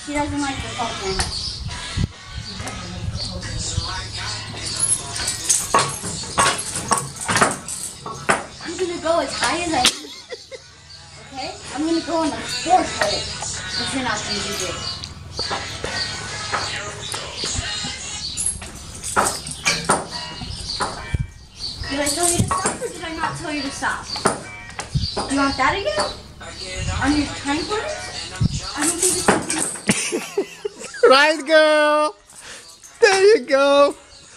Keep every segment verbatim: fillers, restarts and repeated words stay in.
She doesn't like the salt very much. I'm gonna go as high as I can. Okay? I'm gonna go on the fourth hole. But you're not gonna do good. Did I tell you to stop or did I not tell you to stop? Do you want that again? On your time quarters? I don't think it's Right, girl. There you go.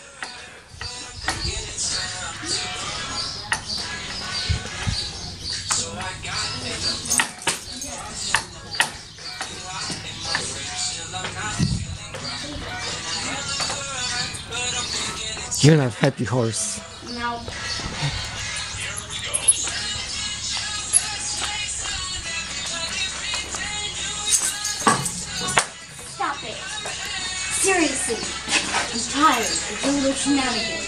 You're not happy, horse. No. Stop it. Seriously. I'm tired of your little shenanigans.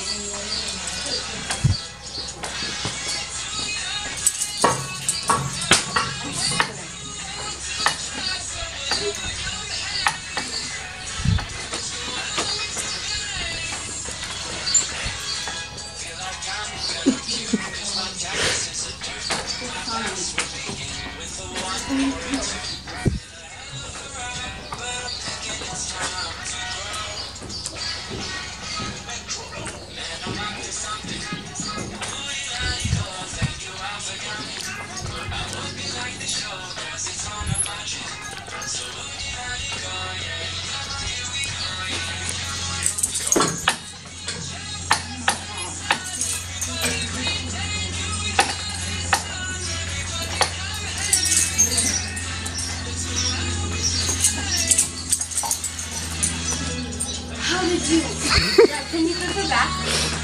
How did you? Yeah, can you flip it back?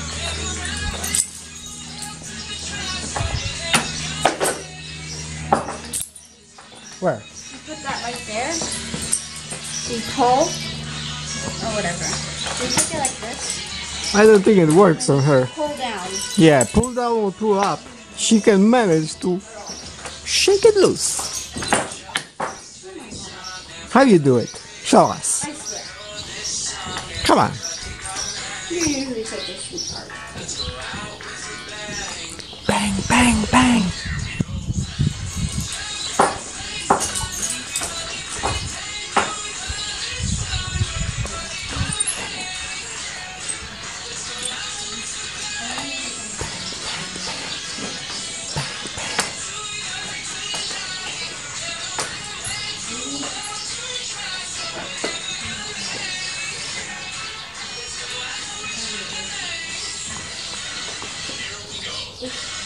Where? You put that right there. You pull, or whatever. So you take it like this. I don't think it works on her. Pull down. Yeah, pull down or pull up. She can manage to shake it loose. How do you do it? Show us. I swear. Come on. You usually take the shoe part. Bang, bang, bang. It's